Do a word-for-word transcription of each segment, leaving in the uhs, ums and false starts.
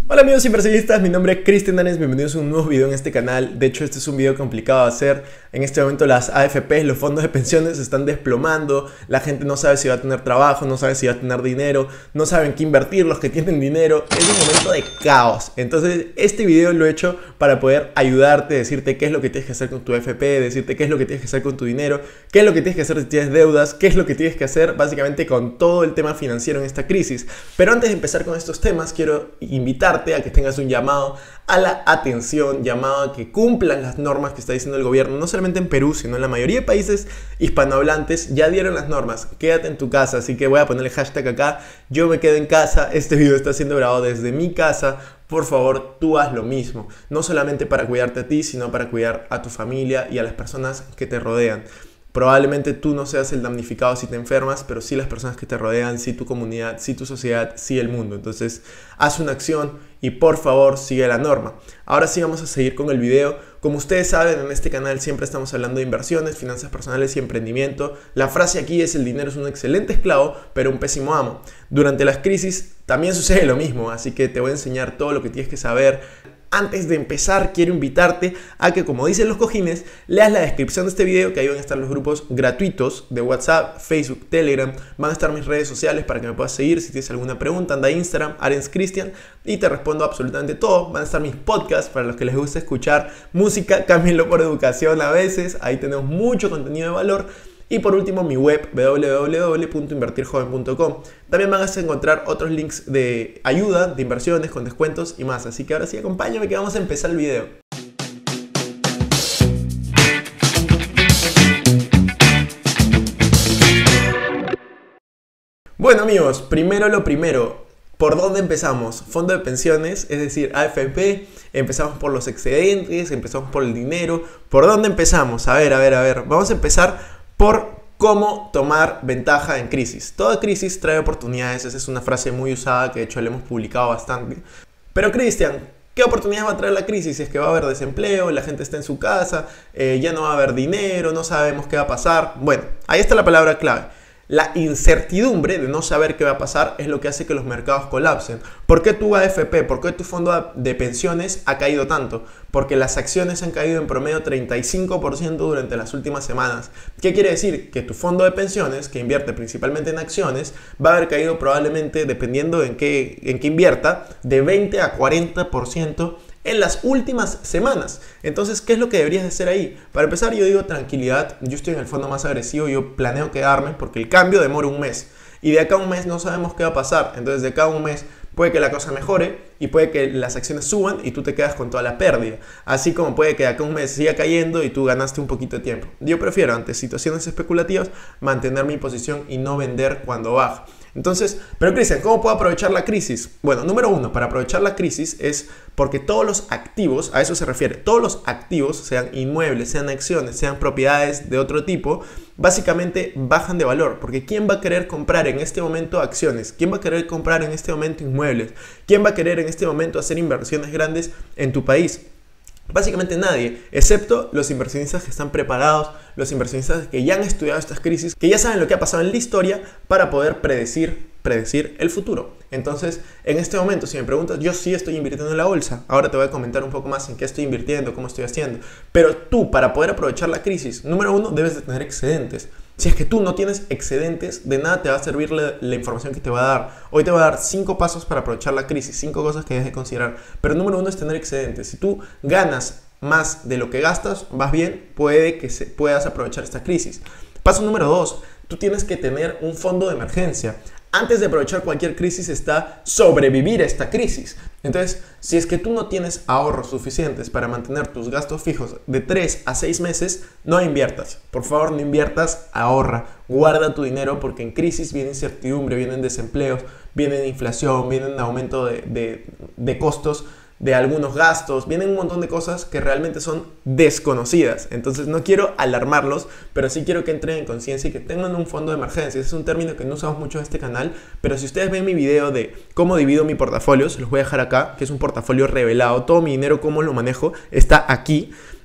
Hola amigos inversionistas, mi nombre es Cristian Danes, bienvenidos a un nuevo video en este canal. De hecho este es un video complicado de hacer. En este momento las A F P, los fondos de pensiones se están desplomando. La gente no sabe si va a tener trabajo, no sabe si va a tener dinero, no saben qué invertir, los que tienen dinero. Es un momento de caos. Entonces este video lo he hecho para poder ayudarte, decirte qué es lo que tienes que hacer con tu A F P, decirte qué es lo que tienes que hacer con tu dinero, qué es lo que tienes que hacer si tienes deudas, qué es lo que tienes que hacer básicamente con todo el tema financiero en esta crisis. Pero antes de empezar con estos temas, quiero invitarte a que tengas un llamado a la atención, llamado a que cumplan las normas que está diciendo el gobierno, no solamente en Perú, sino en la mayoría de países hispanohablantes ya dieron las normas. Quédate en tu casa, así que voy a ponerle hashtag acá, yo me quedo en casa. Este video está siendo grabado desde mi casa. Por favor, tú haz lo mismo, no solamente para cuidarte a ti, sino para cuidar a tu familia y a las personas que te rodean. Probablemente tú no seas el damnificado si te enfermas, pero sí las personas que te rodean, sí tu comunidad, sí tu sociedad, sí el mundo. Entonces, haz una acción y por favor sigue la norma. Ahora sí vamos a seguir con el video. Como ustedes saben, en este canal siempre estamos hablando de inversiones, finanzas personales y emprendimiento. La frase aquí es: el dinero es un excelente esclavo, pero un pésimo amo. Durante las crisis también sucede lo mismo, así que te voy a enseñar todo lo que tienes que saber. Antes de empezar, quiero invitarte a que, como dicen los cojines, leas la descripción de este video, que ahí van a estar los grupos gratuitos de WhatsApp, Facebook, Telegram. Van a estar mis redes sociales para que me puedas seguir. Si tienes alguna pregunta, anda a Instagram, Arens Cristian, y te respondo absolutamente todo. Van a estar mis podcasts para los que les gusta escuchar música, cámbienlo por educación a veces. Ahí tenemos mucho contenido de valor. Y por último, mi web w w w punto invertir joven punto com. También van a encontrar otros links de ayuda, de inversiones, con descuentos y más. Así que ahora sí, acompáñame que vamos a empezar el video. Bueno amigos, primero lo primero. ¿Por dónde empezamos? Fondo de pensiones, es decir, A F P. Empezamos por los excedentes, empezamos por el dinero. ¿Por dónde empezamos? A ver, a ver, a ver. Vamos a empezar por cómo tomar ventaja en crisis. Toda crisis trae oportunidades, esa es una frase muy usada que de hecho la hemos publicado bastante. Pero Cristian, ¿qué oportunidades va a traer la crisis? Es que va a haber desempleo, la gente está en su casa, eh, ya no va a haber dinero, no sabemos qué va a pasar. Bueno, ahí está la palabra clave. La incertidumbre de no saber qué va a pasar es lo que hace que los mercados colapsen. ¿Por qué tu A F P, por qué tu fondo de pensiones ha caído tanto? Porque las acciones han caído en promedio treinta y cinco por ciento durante las últimas semanas. ¿Qué quiere decir? Que tu fondo de pensiones, que invierte principalmente en acciones, va a haber caído probablemente, dependiendo en qué, en qué invierta, de veinte a cuarenta por ciento en las últimas semanas. Entonces, ¿qué es lo que deberías de hacer ahí? Para empezar, yo digo tranquilidad. Yo estoy en el fondo más agresivo, yo planeo quedarme porque el cambio demora un mes. Y de acá a un mes no sabemos qué va a pasar. Entonces, de acá a un mes puede que la cosa mejore y puede que las acciones suban y tú te quedas con toda la pérdida. Así como puede que de acá a un mes siga cayendo y tú ganaste un poquito de tiempo. Yo prefiero, ante situaciones especulativas, mantener mi posición y no vender cuando baja. Entonces, pero Cristian, ¿cómo puedo aprovechar la crisis? Bueno, número uno, para aprovechar la crisis es porque todos los activos, a eso se refiere, todos los activos, sean inmuebles, sean acciones, sean propiedades de otro tipo, básicamente bajan de valor. Porque ¿quién va a querer comprar en este momento acciones? ¿Quién va a querer comprar en este momento inmuebles? ¿Quién va a querer en este momento hacer inversiones grandes en tu país? Básicamente nadie, excepto los inversionistas que están preparados, los inversionistas que ya han estudiado estas crisis, que ya saben lo que ha pasado en la historia para poder predecir, predecir el futuro. Entonces, en este momento, si me preguntas, yo sí estoy invirtiendo en la bolsa. Ahora te voy a comentar un poco más en qué estoy invirtiendo, cómo estoy haciendo. Pero tú, para poder aprovechar la crisis, número uno, debes de tener excedentes. Si es que tú no tienes excedentes, de nada te va a servir la, la información que te va a dar. Hoy te voy a dar cinco pasos para aprovechar la crisis, cinco cosas que debes de considerar. Pero número uno es tener excedentes. Si tú ganas más de lo que gastas, vas bien, puede que se, puedas aprovechar esta crisis. Paso número dos, tú tienes que tener un fondo de emergencia. Antes de aprovechar cualquier crisis está sobrevivir a esta crisis. Entonces, si es que tú no tienes ahorros suficientes para mantener tus gastos fijos de tres a seis meses, no inviertas. Por favor, no inviertas, ahorra. Guarda tu dinero porque en crisis viene incertidumbre, vienen desempleos, viene inflación, viene aumento de, de, de costos de algunos gastos, vienen un montón de cosas que realmente son desconocidas. Entonces no quiero alarmarlos, pero sí quiero que entren en conciencia y que tengan un fondo de emergencia. Ese es un término que no usamos mucho en este canal, pero si ustedes ven mi video de cómo divido mi portafolio, se los voy a dejar acá, que es un portafolio revelado, todo mi dinero, cómo lo manejo, está aquí.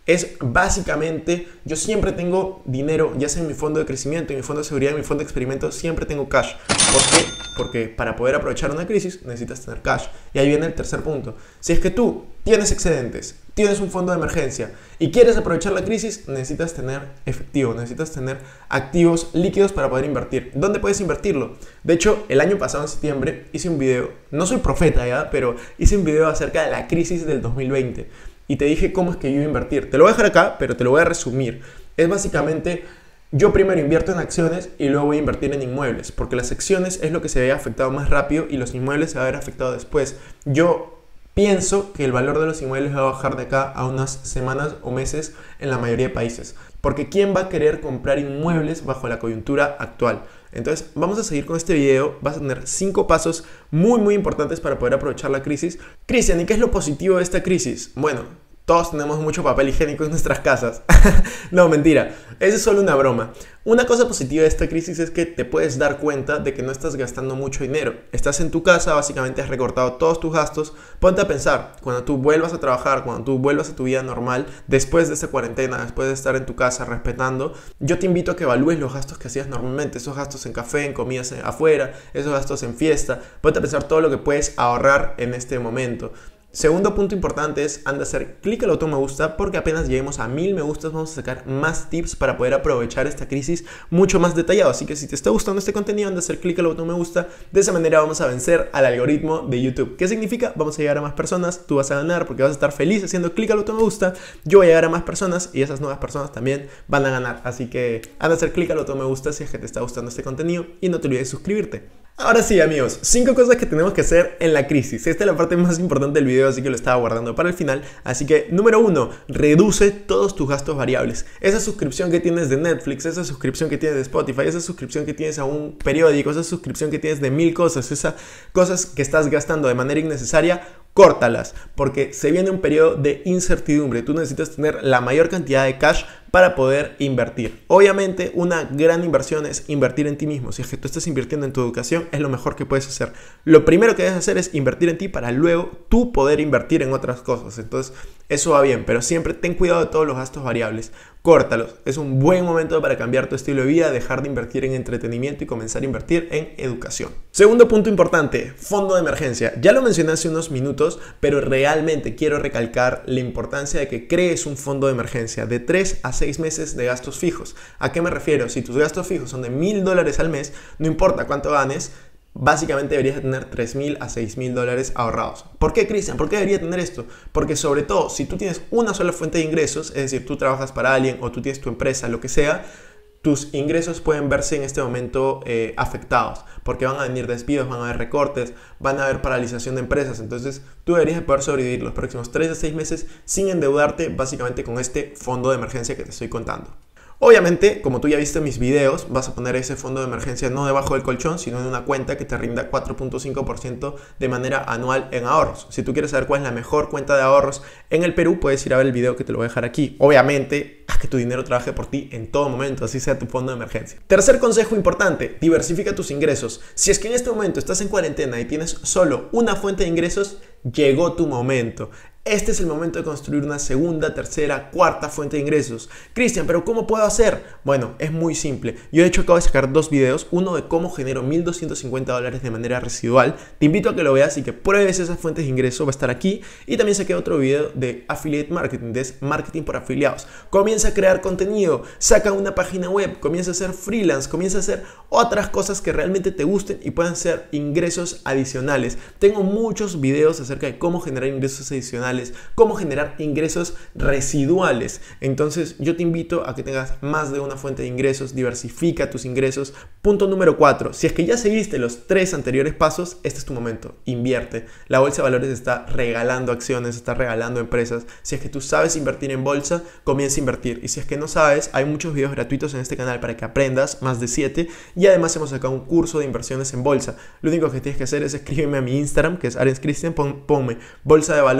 Es básicamente, yo siempre tengo dinero, ya sea en mi fondo de crecimiento, en mi fondo de seguridad, en mi fondo de experimento, siempre tengo cash. ¿Por qué? Porque para poder aprovechar una crisis necesitas tener cash. Y ahí viene el tercer punto. Si es que tú tienes excedentes, tienes un fondo de emergencia y quieres aprovechar la crisis, necesitas tener efectivo, necesitas tener activos líquidos para poder invertir. ¿Dónde puedes invertirlo? De hecho, el año pasado, en septiembre, hice un video, no soy profeta ya, pero hice un video acerca de la crisis del dos mil veinte. Y te dije cómo es que yo iba a invertir. Te lo voy a dejar acá, pero te lo voy a resumir. Es básicamente, yo primero invierto en acciones y luego voy a invertir en inmuebles. Porque las acciones es lo que se ve afectado más rápido y los inmuebles se va a ver afectado después. Yo pienso que el valor de los inmuebles va a bajar de acá a unas semanas o meses en la mayoría de países. Porque ¿quién va a querer comprar inmuebles bajo la coyuntura actual? Entonces vamos a seguir con este video. Vas a tener cinco pasos muy muy importantes para poder aprovechar la crisis. Cristian, ¿y qué es lo positivo de esta crisis? Bueno, todos tenemos mucho papel higiénico en nuestras casas. No, mentira. Eso es solo una broma. Una cosa positiva de esta crisis es que te puedes dar cuenta de que no estás gastando mucho dinero. Estás en tu casa, básicamente has recortado todos tus gastos. Ponte a pensar, cuando tú vuelvas a trabajar, cuando tú vuelvas a tu vida normal, después de esta cuarentena, después de estar en tu casa respetando, yo te invito a que evalúes los gastos que hacías normalmente. Esos gastos en café, en comidas afuera, esos gastos en fiesta. Ponte a pensar todo lo que puedes ahorrar en este momento. Segundo punto importante es, anda a hacer clic al botón me gusta, porque apenas lleguemos a mil me gustas vamos a sacar más tips para poder aprovechar esta crisis mucho más detallado. Así que si te está gustando este contenido, anda a hacer clic al botón me gusta. De esa manera vamos a vencer al algoritmo de YouTube. ¿Qué significa? Vamos a llegar a más personas, tú vas a ganar porque vas a estar feliz haciendo clic al botón me gusta. Yo voy a llegar a más personas y esas nuevas personas también van a ganar. Así que anda a hacer clic al botón me gusta si es que te está gustando este contenido y no te olvides de suscribirte. Ahora sí, amigos, cinco cosas que tenemos que hacer en la crisis. Esta es la parte más importante del video, así que lo estaba guardando para el final. Así que, número uno, reduce todos tus gastos variables. Esa suscripción que tienes de Netflix, esa suscripción que tienes de Spotify, esa suscripción que tienes a un periódico, esa suscripción que tienes de mil cosas, esas cosas que estás gastando de manera innecesaria, córtalas, porque se viene un periodo de incertidumbre. Tú necesitas tener la mayor cantidad de cash para poder invertir. Obviamente, una gran inversión es invertir en ti mismo. Si es que tú estás invirtiendo en tu educación, es lo mejor que puedes hacer. Lo primero que debes hacer es invertir en ti para luego tú poder invertir en otras cosas. Entonces, eso va bien, pero siempre ten cuidado de todos los gastos variables. Córtalos. Es un buen momento para cambiar tu estilo de vida, dejar de invertir en entretenimiento y comenzar a invertir en educación. Segundo punto importante, fondo de emergencia. Ya lo mencioné hace unos minutos, pero realmente quiero recalcar la importancia de que crees un fondo de emergencia de tres a seis meses de gastos fijos. ¿A qué me refiero? Si tus gastos fijos son de mil dólares al mes, no importa cuánto ganes, básicamente deberías tener tres mil a seis mil dólares ahorrados. ¿Por qué, Cristian? ¿Por qué debería tener esto? Porque sobre todo, si tú tienes una sola fuente de ingresos, es decir, tú trabajas para alguien o tú tienes tu empresa, lo que sea, tus ingresos pueden verse en este momento eh, afectados, porque van a venir despidos, van a haber recortes, van a haber paralización de empresas. Entonces tú deberías poder sobrevivir los próximos tres a seis meses sin endeudarte, básicamente con este fondo de emergencia que te estoy contando. Obviamente, como tú ya viste en mis videos, vas a poner ese fondo de emergencia no debajo del colchón, sino en una cuenta que te rinda cuatro punto cinco por ciento de manera anual en ahorros. Si tú quieres saber cuál es la mejor cuenta de ahorros en el Perú, puedes ir a ver el video que te lo voy a dejar aquí. Obviamente, haz que tu dinero trabaje por ti en todo momento, así sea tu fondo de emergencia. Tercer consejo importante, diversifica tus ingresos. Si es que en este momento estás en cuarentena y tienes solo una fuente de ingresos, llegó tu momento. Este es el momento de construir una segunda, tercera, cuarta fuente de ingresos. Cristian, ¿pero cómo puedo hacer? Bueno, es muy simple. Yo de hecho acabo de sacar dos videos. Uno de cómo genero mil doscientos cincuenta dólares de manera residual. Te invito a que lo veas y que pruebes esas fuentes de ingreso. Va a estar aquí. Y también saqué otro video de Affiliate Marketing, de marketing por afiliados. Comienza a crear contenido. Saca una página web. Comienza a hacer freelance. Comienza a hacer otras cosas que realmente te gusten y puedan ser ingresos adicionales. Tengo muchos videos acerca de cómo generar ingresos adicionales, cómo generar ingresos residuales. Entonces yo te invito a que tengas más de una fuente de ingresos, diversifica tus ingresos. Punto número cuatro, si es que ya seguiste los tres anteriores pasos, este es tu momento, invierte. La bolsa de valores está regalando acciones, está regalando empresas. Si es que tú sabes invertir en bolsa, comienza a invertir. Y si es que no sabes, hay muchos videos gratuitos en este canal para que aprendas, más de siete. Y además hemos sacado un curso de inversiones en bolsa. Lo único que tienes que hacer es escribirme a mi Instagram, que es Arens Cristian, pon, ponme bolsa de valores o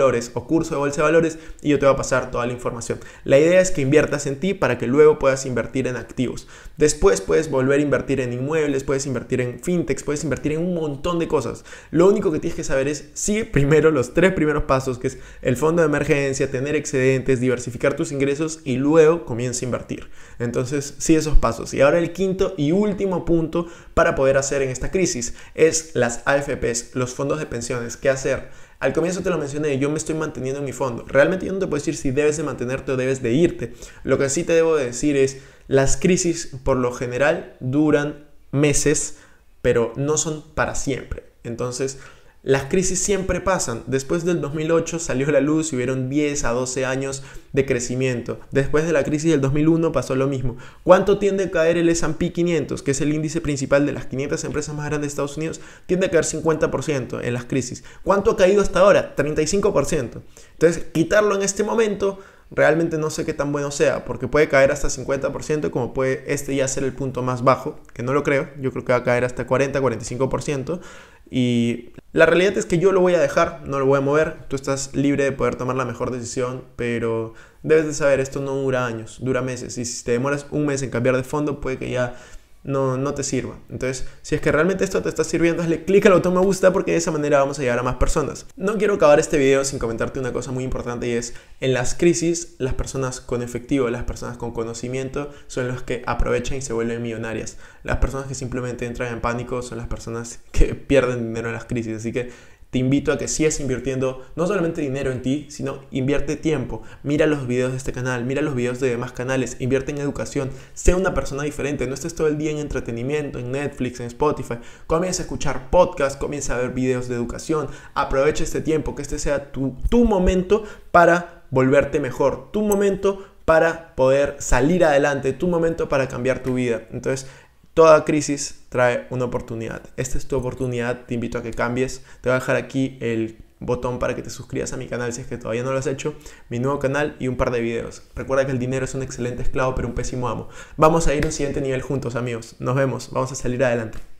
próximo curso de Bolsa de Valores y yo te voy a pasar toda la información. La idea es que inviertas en ti para que luego puedas invertir en activos. Después puedes volver a invertir en inmuebles, puedes invertir en fintechs, puedes invertir en un montón de cosas. Lo único que tienes que saber es, sigue primero los tres primeros pasos, que es el fondo de emergencia, tener excedentes, diversificar tus ingresos y luego comienza a invertir. Entonces, sigue esos pasos. Y ahora el quinto y último punto para poder hacer en esta crisis es las A F Pes, los fondos de pensiones. ¿Qué hacer? Al comienzo te lo mencioné, yo me estoy manteniendo en mi fondo. Realmente yo no te puedo decir si debes de mantenerte o debes de irte. Lo que sí te debo decir es, las crisis por lo general duran meses, pero no son para siempre. Entonces, las crisis siempre pasan. Después del dos mil ocho salió a la luz y hubieron diez a doce años de crecimiento. Después de la crisis del dos mil uno pasó lo mismo. ¿Cuánto tiende a caer el ese and pe quinientos, que es el índice principal de las quinientas empresas más grandes de Estados Unidos? Tiende a caer cincuenta por ciento en las crisis. ¿Cuánto ha caído hasta ahora? treinta y cinco por ciento. Entonces, quitarlo en este momento realmente no sé qué tan bueno sea, porque puede caer hasta cincuenta por ciento, como puede este ya ser el punto más bajo, que no lo creo. Yo creo que va a caer hasta cuarenta a cuarenta y cinco por ciento. Y la realidad es que yo lo voy a dejar, no lo voy a mover. Tú estás libre de poder tomar la mejor decisión, pero debes de saber, esto no dura años, dura meses. Y si te demoras un mes en cambiar de fondo, puede que ya no, no te sirva. Entonces, si es que realmente esto te está sirviendo, hazle clic al botón me gusta, porque de esa manera vamos a llegar a más personas. No quiero acabar este video sin comentarte una cosa muy importante, y es, en las crisis, las personas con efectivo, las personas con conocimiento son los que aprovechan y se vuelven millonarias. Las personas que simplemente entran en pánico son las personas que pierden dinero en las crisis. Así que te invito a que sigas invirtiendo no solamente dinero en ti, sino invierte tiempo. Mira los videos de este canal, mira los videos de demás canales, invierte en educación, sé una persona diferente, no estés todo el día en entretenimiento, en Netflix, en Spotify. Comienza a escuchar podcasts, comienza a ver videos de educación, aprovecha este tiempo, que este sea tu, tu momento para volverte mejor, tu momento para poder salir adelante, tu momento para cambiar tu vida. Entonces, toda crisis trae una oportunidad. Esta es tu oportunidad, te invito a que cambies. Te voy a dejar aquí el botón para que te suscribas a mi canal si es que todavía no lo has hecho, mi nuevo canal y un par de videos. Recuerda que el dinero es un excelente esclavo pero un pésimo amo. Vamos a ir a un siguiente nivel juntos, amigos. Nos vemos, vamos a salir adelante.